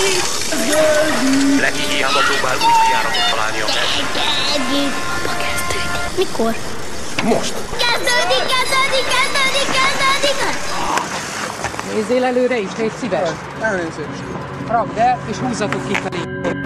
Leki hiába próbál új kijáratot találni a test. Mikor? Most! Kezdődik! Nézzél előre is, légy szíves. Elnézést. Rakd el, és húzzatok kifelé.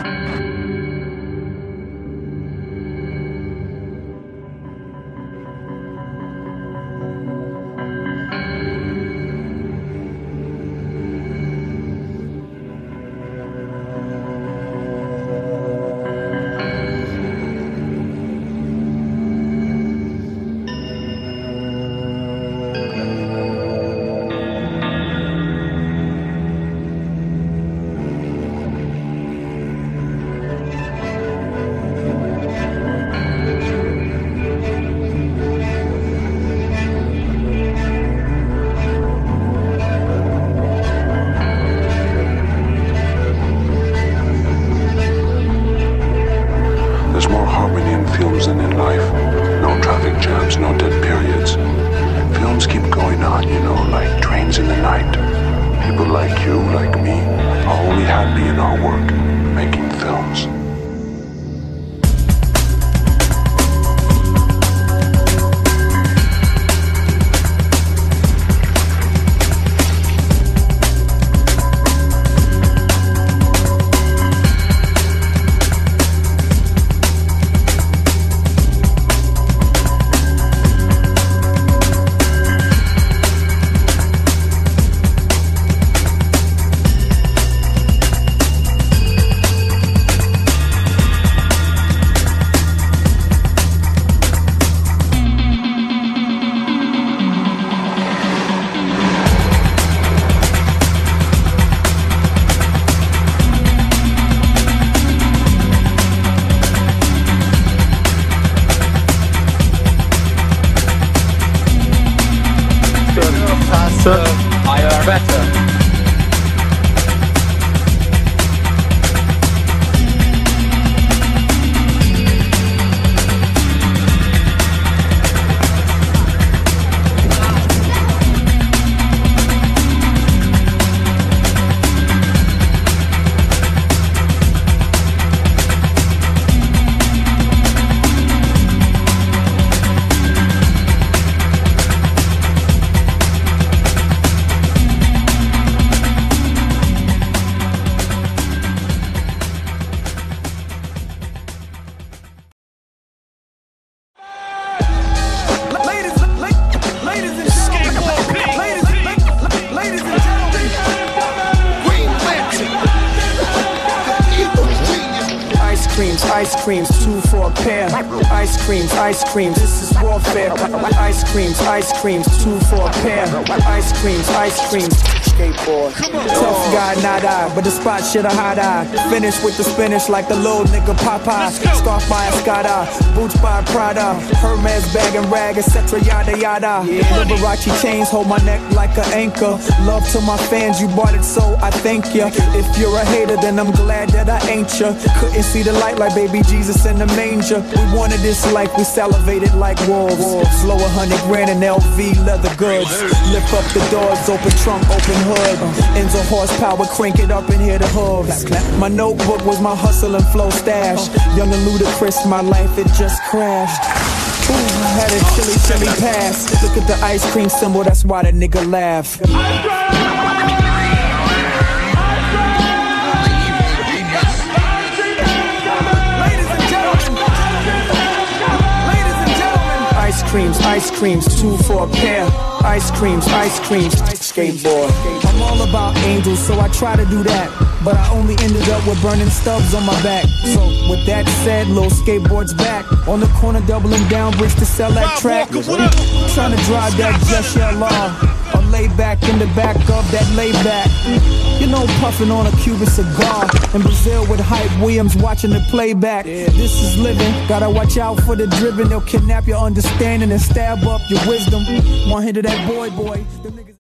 Higher, better. Ice creams, 2 for a pair. Ice creams, this is warfare. Ice creams, 2 for a pair. Ice creams, skateboard. Tough guy, not I, but the spot shit a hot eye. Finish with the spinach like the little nigga Popeye. Scarf by Escada, boots by Prada, Hermes bag and rag, etc. Yada yada. Liberace chains hold my neck like an anchor. Love to my fans, you bought it, so I thank ya. If you're a hater, then I'm glad that I ain't ya. Couldn't see the light like baby Jesus in the manger. We wanted this life, we salivated like wolves. Blow 100 grand in LV leather goods. Lift up the doors, open trunk, open hood. Ends of horsepower, crank it up and hear the hooves. My notebook was my hustle and flow stash. Young and ludicrous, my life it just crashed. Ooh, had a chilly past. Look at the ice cream symbol, that's why the nigga laugh. Ice creams, 2 for a pair. Ice creams, skateboard. I'm all about angels, so I try to do that, but I only ended up with burning stubs on my back. So with that said, little skateboard's back on the corner, doubling down bricks to sell that track. Trying to drive that just your law, or lay back in the back of that layback. You know, puffing on a Cuban cigar in Brazil with Hype Williams watching the playback. This is living, gotta watch out for the driven. They'll kidnap your understanding and stab up your wisdom. One hit of that boy. Them niggas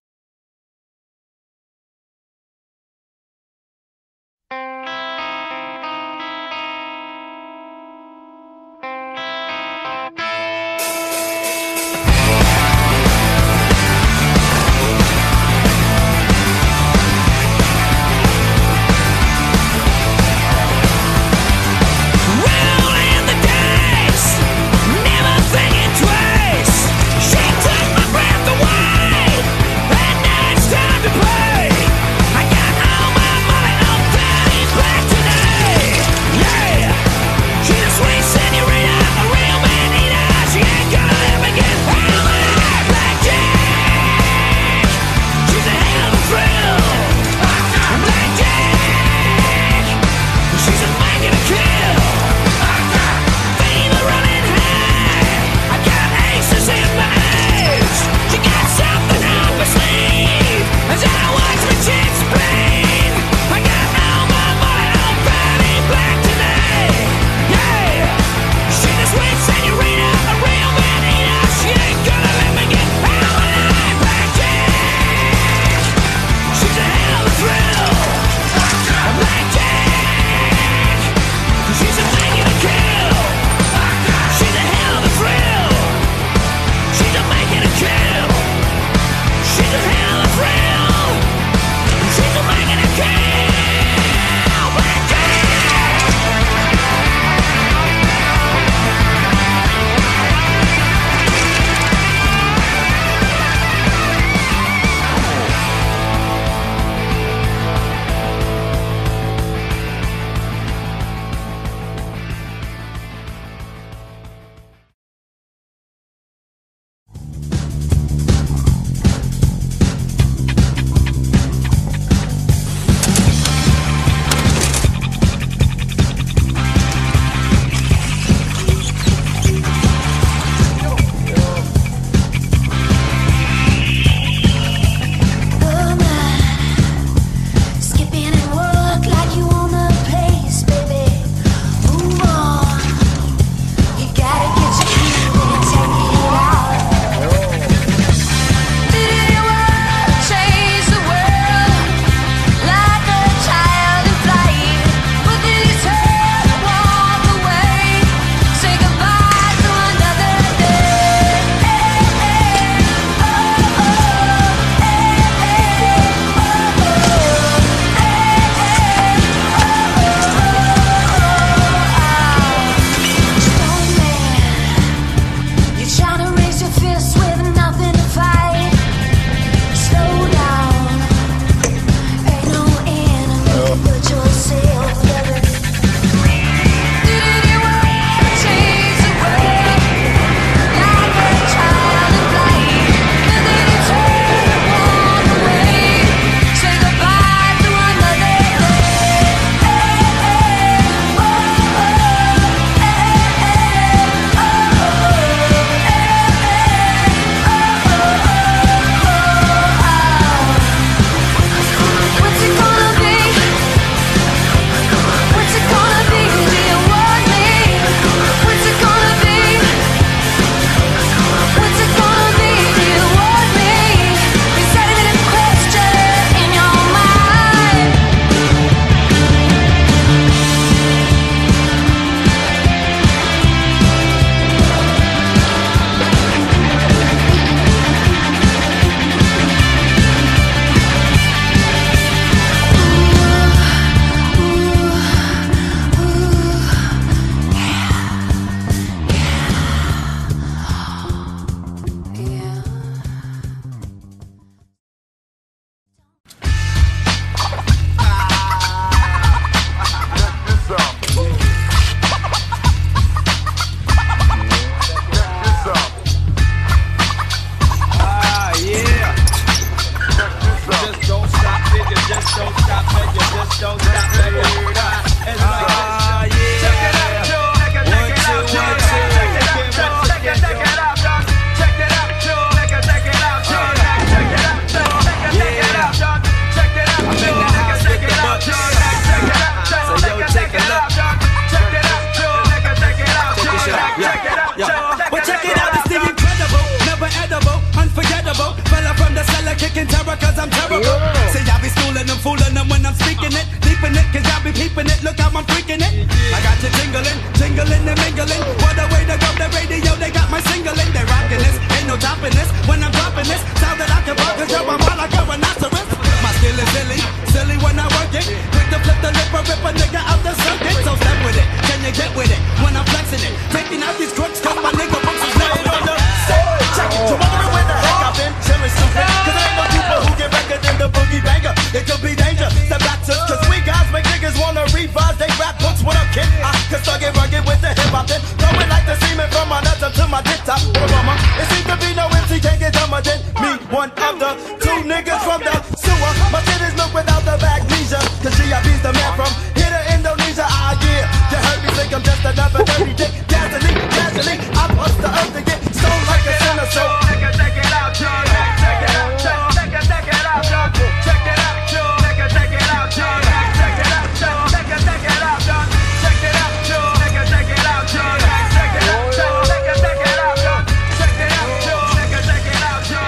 if you just don't stop, and you just don't stop, and you it's like this. Check it out, Joe. Check it out, Joe. Check it out, Joe. Check it out, Joe. Check it out, Joe. Check it out, Joe. Check it out, Joe. Check it out, Joe. Check it out, Joe. I'm in the house with the books. So yo, take a look. Check it out, Joe. Check it out, Joe. Check it out, Joe. Well, check it out, it's the incredible, never edible, unforgettable. Fella from the cellar kicking terror cause I'm terrible. Say y'all be schooling them, fooling them when I'm speaking it, deeping it cause y'all be peeping it, look how I'm freaking it. I got you tingling, tingling and mingling. What a way to go, the radio, they got my singling. They rocking this, ain't no topping this. When I'm dropping this, sound that I can buck cause yo, I'm wild like a rhinoceros. My skill is silly, silly when I work it. Quick to flip the lip or rip a nigga out the circuit. So step with it, can you get with it? When I'm flexing it, taking out these crooks cause my nigga books is laying on the set. Check it, you're wondering where the heck I've been chillin' stupid. Cause there ain't no people who get record than the boogie banger. It could be danger, step back to, cause we guys make niggas wanna revise they rap books. What up, kid? I can start get rugged with the hip hop then. Throwing like the semen from my nuts up to my tip top. Mama, it seems to be no MC can't get dumber than me. One of the two niggas from the sewer. My shit is milk without the magnesia. Cause GIB's the man from here to Indonesia. Ah yeah, you heard me think I'm just another dirty dick. Gasoline, gasoline, I bust the earth to get stoned like a sinner. So check it out, Joe. Check it out, Joe. Check it out, Joe. Check it out, Joe. Check it out, Joe. Check it out, Joe. Check it out, Joe. Check it out, Joe. Check it out, Joe. Check it out, Joe. Check it out, Joe. Check it out, Joe. Check it out, Joe.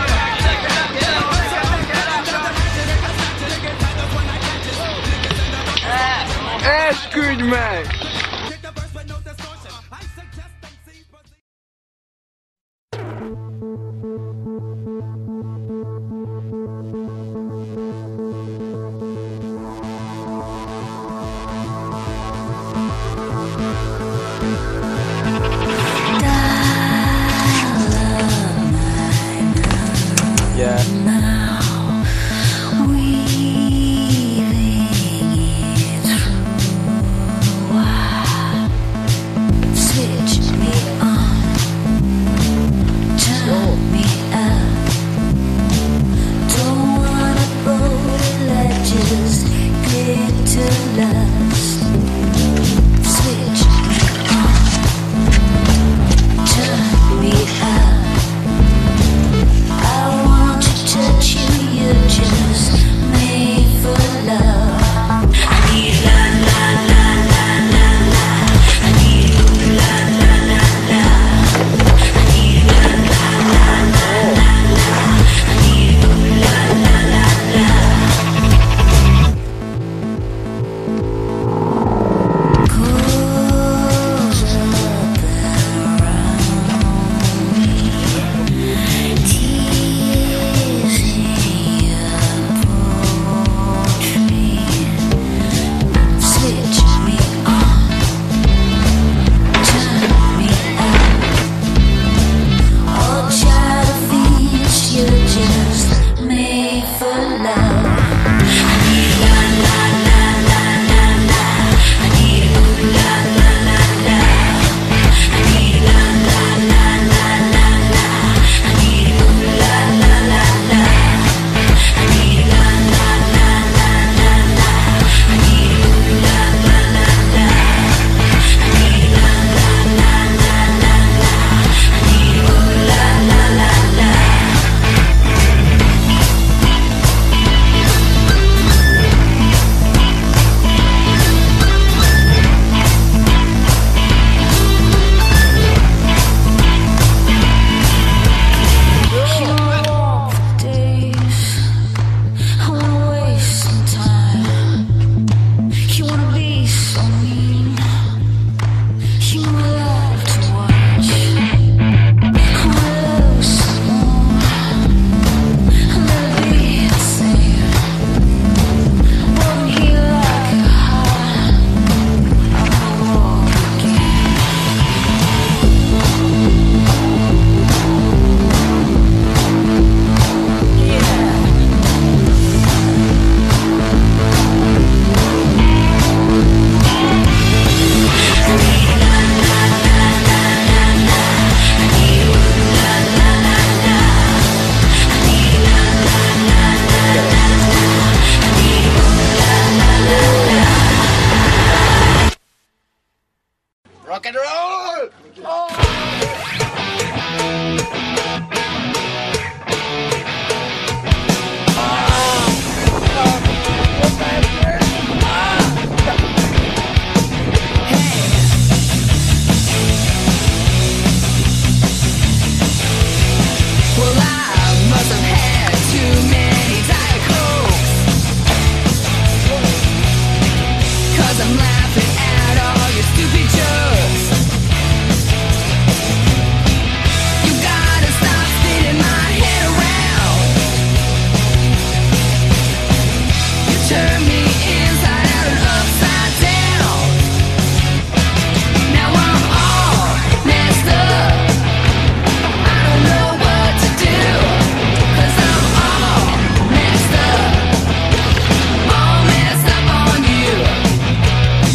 That's good, man. Weaving it through. 'cause I'm laughing at all your stupid jokes. You gotta stop spinning my head around. You turn me inside out and upside down. Now I'm all messed up. I don't know what to do, 'cause I'm all messed up on you.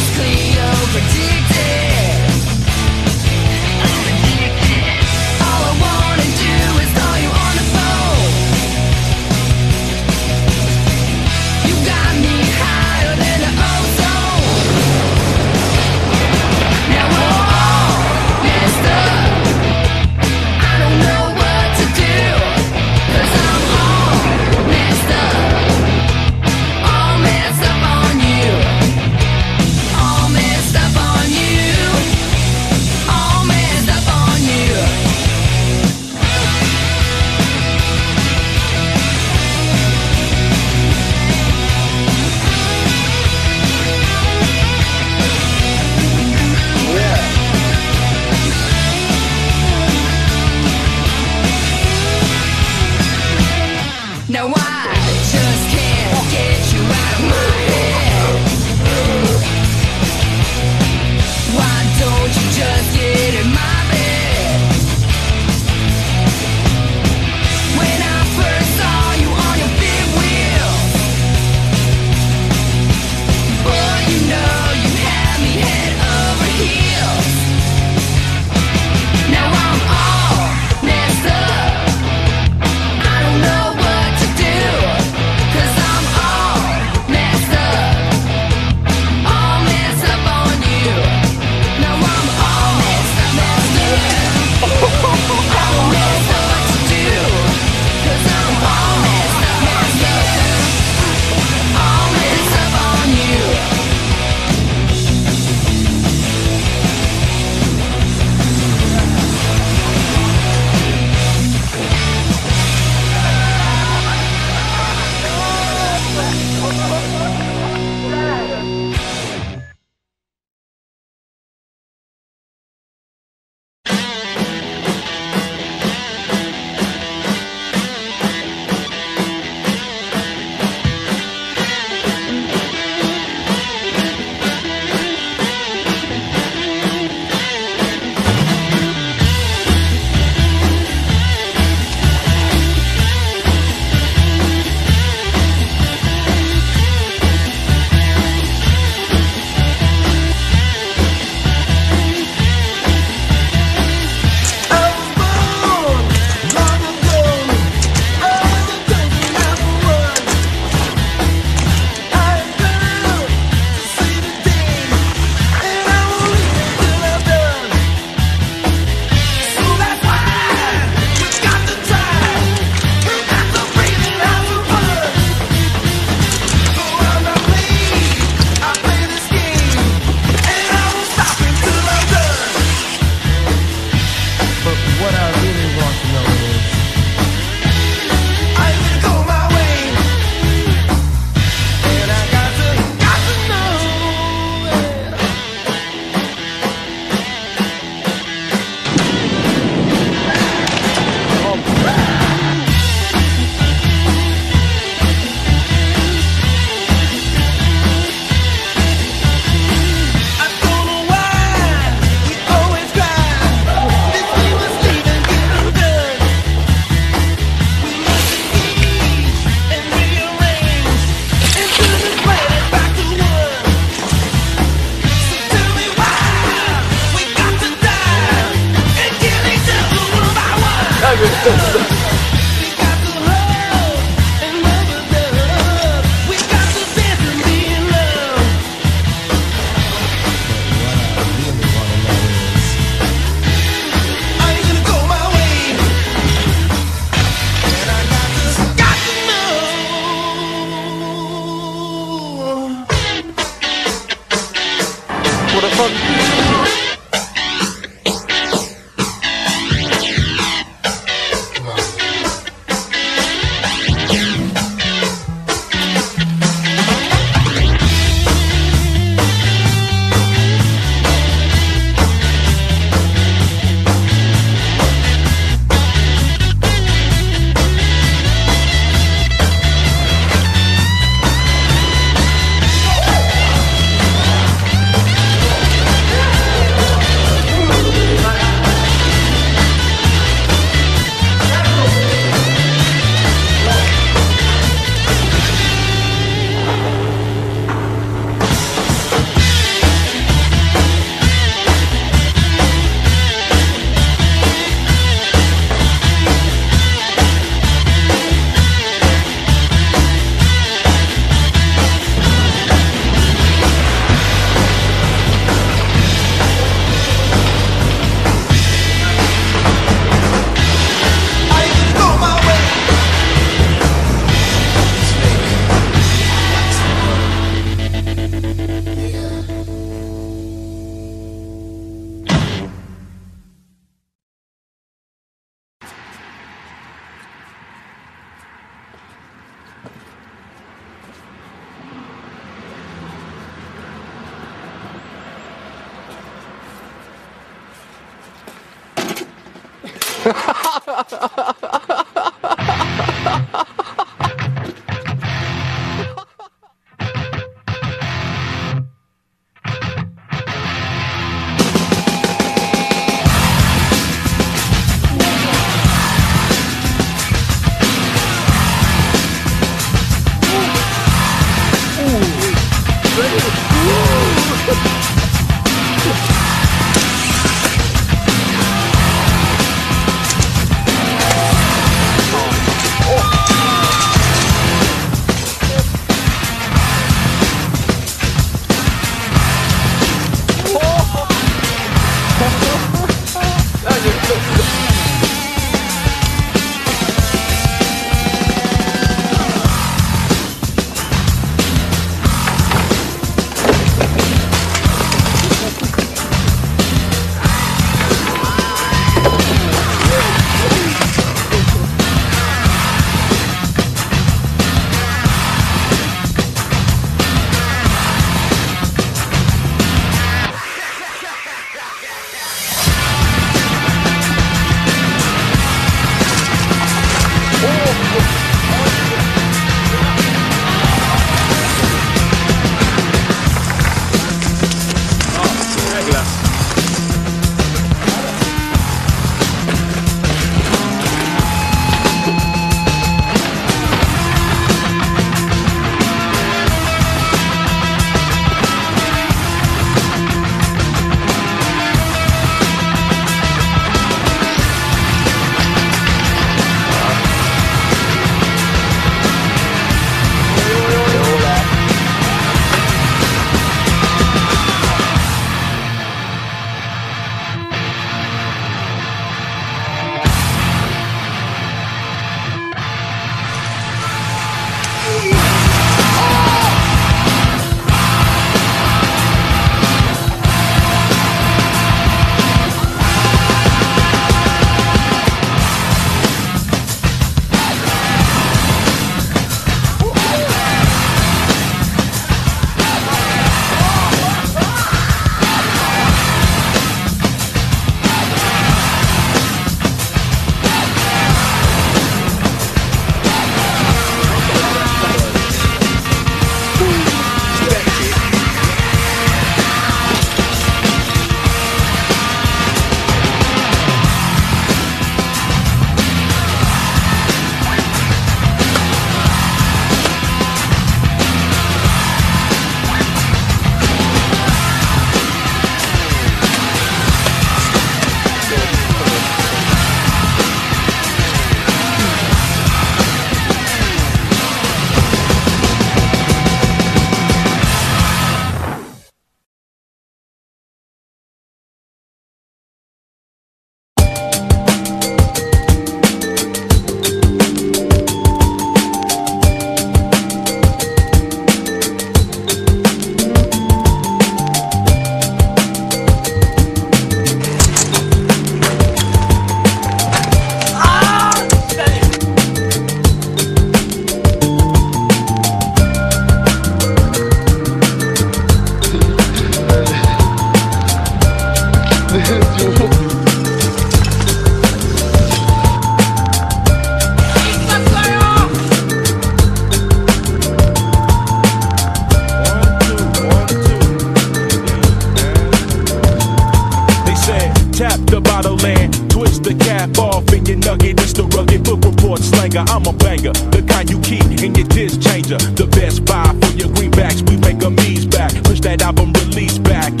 banger, I'm a banger. The kind you keep in your disc changer. The best buy for your greenbacks, we make a me's back. Push that album release back